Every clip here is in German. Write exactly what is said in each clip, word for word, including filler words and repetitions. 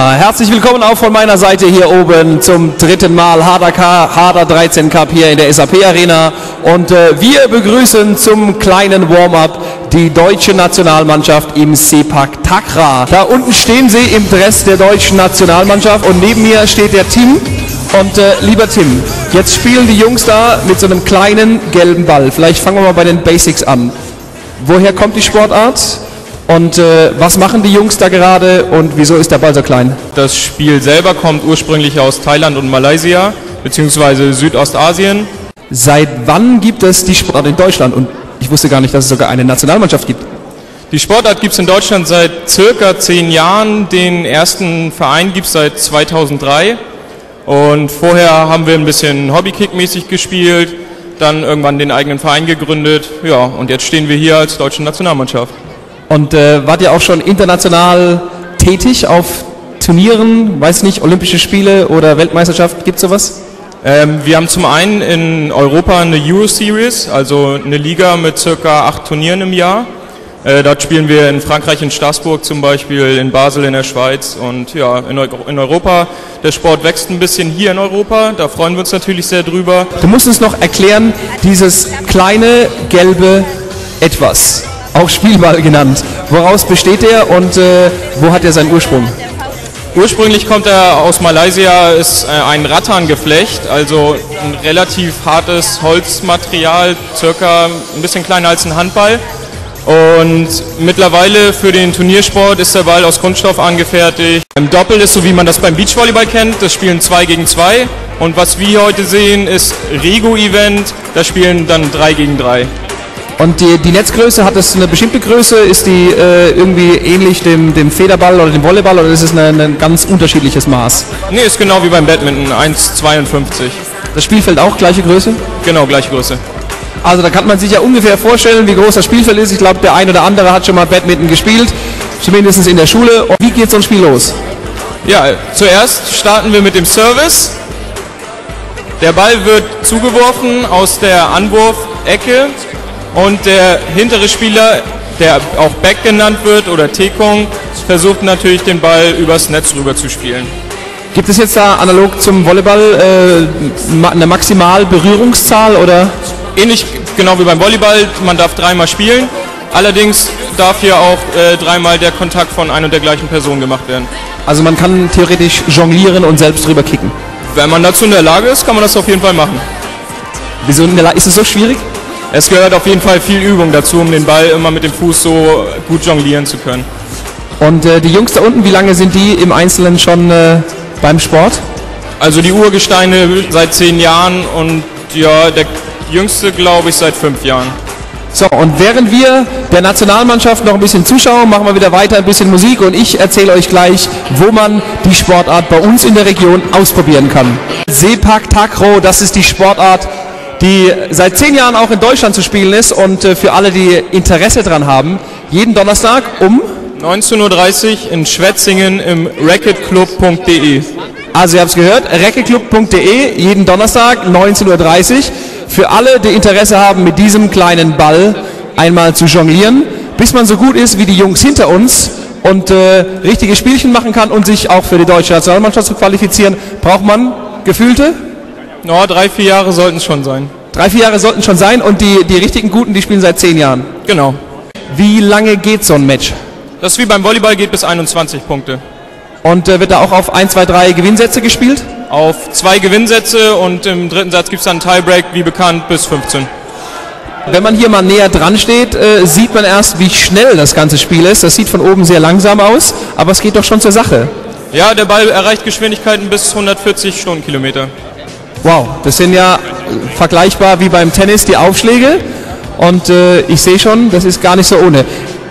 Herzlich willkommen auch von meiner Seite hier oben zum dritten Mal H D R dreizehn Cup hier in der S A P Arena und äh, wir begrüßen zum kleinen Warm-up die deutsche Nationalmannschaft im Sepak Takraw. Da unten stehen sie im Dress der deutschen Nationalmannschaft und neben mir steht der Tim. Und äh, lieber Tim, jetzt spielen die Jungs da mit so einem kleinen gelben Ball. Vielleicht fangen wir mal bei den Basics an. Woher kommt die Sportart? Und äh, was machen die Jungs da gerade und wieso ist der Ball so klein? Das Spiel selber kommt ursprünglich aus Thailand und Malaysia, beziehungsweise Südostasien. Seit wann gibt es die Sportart in Deutschland? Und ich wusste gar nicht, dass es sogar eine Nationalmannschaft gibt. Die Sportart gibt es in Deutschland seit circa zehn Jahren. Den ersten Verein gibt es seit zweitausenddrei. Und vorher haben wir ein bisschen Hobbykick-mäßig gespielt, dann irgendwann den eigenen Verein gegründet. Ja, und jetzt stehen wir hier als deutsche Nationalmannschaft. Und äh, wart ihr auch schon international tätig auf Turnieren, weiß nicht, Olympische Spiele oder Weltmeisterschaft, gibt es sowas? Ähm, wir haben zum einen in Europa eine Euro-Series, also eine Liga mit circa acht Turnieren im Jahr. Äh, dort spielen wir in Frankreich, in Straßburg zum Beispiel, in Basel in der Schweiz und ja, in, in Europa. Der Sport wächst ein bisschen hier in Europa, da freuen wir uns natürlich sehr drüber. Du musst uns noch erklären, dieses kleine gelbe Etwas. Auch Spielball genannt. Woraus besteht er und äh, wo hat er seinen Ursprung? Ursprünglich kommt er aus Malaysia, ist äh, ein Rattan-Geflecht, also ein relativ hartes Holzmaterial, circa ein bisschen kleiner als ein Handball. Und mittlerweile für den Turniersport ist der Ball aus Kunststoff angefertigt. Im Doppel ist so, wie man das beim Beachvolleyball kennt, das spielen zwei gegen zwei. Und was wir heute sehen, ist Rego-Event, da spielen dann drei gegen drei. Und die, die Netzgröße, hat das eine bestimmte Größe? Ist die äh, irgendwie ähnlich dem, dem Federball oder dem Volleyball oder ist es ein eine ganz unterschiedliches Maß? Nee, ist genau wie beim Badminton, eins Komma zweiundfünfzig. Das Spielfeld auch gleiche Größe? Genau, gleiche Größe. Also da kann man sich ja ungefähr vorstellen, wie groß das Spielfeld ist. Ich glaube, der ein oder andere hat schon mal Badminton gespielt, zumindest in der Schule. Und wie geht so ein Spiel los? Ja, zuerst starten wir mit dem Service. Der Ball wird zugeworfen aus der Anwurfecke. Und der hintere Spieler, der auch Back genannt wird oder Tekong, versucht natürlich den Ball übers Netz rüber zu spielen. Gibt es jetzt da analog zum Volleyball äh, eine Maximalberührungszahl oder? Ähnlich genau wie beim Volleyball, man darf dreimal spielen. Allerdings darf hier auch äh, dreimal der Kontakt von ein und der gleichen Person gemacht werden. Also man kann theoretisch jonglieren und selbst drüber kicken? Wenn man dazu in der Lage ist, kann man das auf jeden Fall machen. Wieso in der Lage? Ist es so schwierig? Es gehört auf jeden Fall viel Übung dazu, um den Ball immer mit dem Fuß so gut jonglieren zu können. Und äh, die Jungs da unten, wie lange sind die im Einzelnen schon äh, beim Sport? Also die Urgesteine seit zehn Jahren und ja, der jüngste glaube ich seit fünf Jahren. So, und während wir der Nationalmannschaft noch ein bisschen zuschauen, machen wir wieder weiter ein bisschen Musik und ich erzähle euch gleich, wo man die Sportart bei uns in der Region ausprobieren kann. Sepak Takraw, das ist die Sportart, die seit zehn Jahren auch in Deutschland zu spielen ist und äh, für alle, die Interesse dran haben, jeden Donnerstag um neunzehn Uhr dreißig in Schwetzingen im racketclub punkt de. Also ihr habt es gehört, racketclub punkt de, jeden Donnerstag neunzehn Uhr dreißig. Für alle, die Interesse haben, mit diesem kleinen Ball einmal zu jonglieren, bis man so gut ist wie die Jungs hinter uns und äh, richtige Spielchen machen kann und sich auch für die deutsche Nationalmannschaft zu qualifizieren, braucht man gefühlte? No, drei, vier Jahre sollten es schon sein. Drei, vier Jahre sollten schon sein und die, die richtigen Guten, die spielen seit zehn Jahren. Genau. Wie lange geht so ein Match? Das ist wie beim Volleyball, geht bis einundzwanzig Punkte. Und äh, wird da auch auf ein, zwei, drei Gewinnsätze gespielt? Auf zwei Gewinnsätze und im dritten Satz gibt es dann einen Tiebreak, wie bekannt, bis fünfzehn. Wenn man hier mal näher dran steht, äh, sieht man erst, wie schnell das ganze Spiel ist. Das sieht von oben sehr langsam aus, aber es geht doch schon zur Sache. Ja, der Ball erreicht Geschwindigkeiten bis hundertvierzig Stundenkilometer. Wow, das sind ja vergleichbar wie beim Tennis die Aufschläge und äh, ich sehe schon, das ist gar nicht so ohne.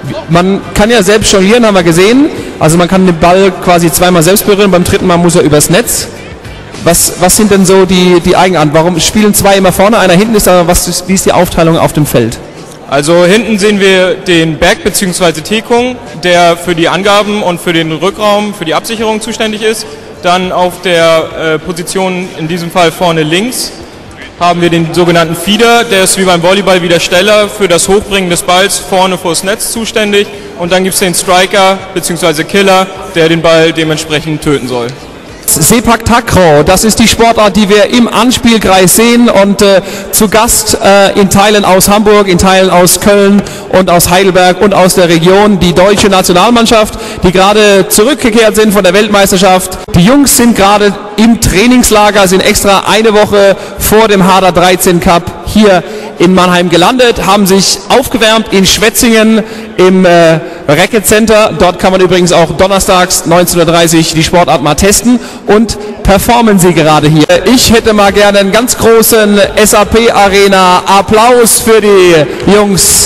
Man kann ja selbst jonglieren, haben wir gesehen, also man kann den Ball quasi zweimal selbst berühren, beim dritten Mal muss er übers Netz. Was, was sind denn so die, die Eigenarten? Warum spielen zwei immer vorne, einer hinten ist, aber was ist, wie ist die Aufteilung auf dem Feld? Also hinten sehen wir den Back bzw. Tekong, der für die Angaben und für den Rückraum, für die Absicherung zuständig ist. Dann auf der äh, Position, in diesem Fall vorne links, haben wir den sogenannten Feeder, der ist wie beim Volleyball wie der Steller für das Hochbringen des Balls vorne vors Netz zuständig. und dann gibt es den Striker bzw. Killer, der den Ball dementsprechend töten soll. Sepak Takraw, das ist die Sportart, die wir im Anspielkreis sehen und äh, zu Gast äh, in Teilen aus Hamburg, in Teilen aus Köln und aus Heidelberg und aus der Region die deutsche Nationalmannschaft, die gerade zurückgekehrt sind von der Weltmeisterschaft. Die Jungs sind gerade im Trainingslager, sind extra eine Woche vor dem Harder dreizehn Cup hier in Mannheim gelandet, haben sich aufgewärmt in Schwetzingen im äh, Racket Center. Dort kann man übrigens auch donnerstags neunzehn Uhr dreißig die Sportart mal testen und performen sie gerade hier. Ich hätte mal gerne einen ganz großen S A P Arena Applaus für die Jungs.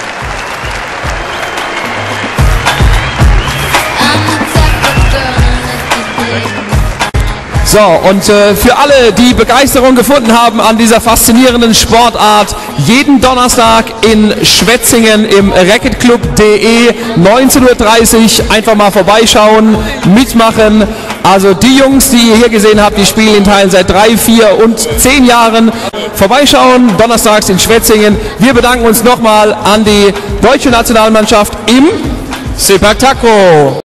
So, und äh, für alle, die Begeisterung gefunden haben an dieser faszinierenden Sportart, jeden Donnerstag in Schwetzingen im Racketclub punkt de, neunzehn Uhr dreißig, einfach mal vorbeischauen, mitmachen. Also die Jungs, die ihr hier gesehen habt, die spielen in Teilen seit drei, vier und zehn Jahren. Vorbeischauen, donnerstags in Schwetzingen. Wir bedanken uns nochmal an die deutsche Nationalmannschaft im Sepak Takraw.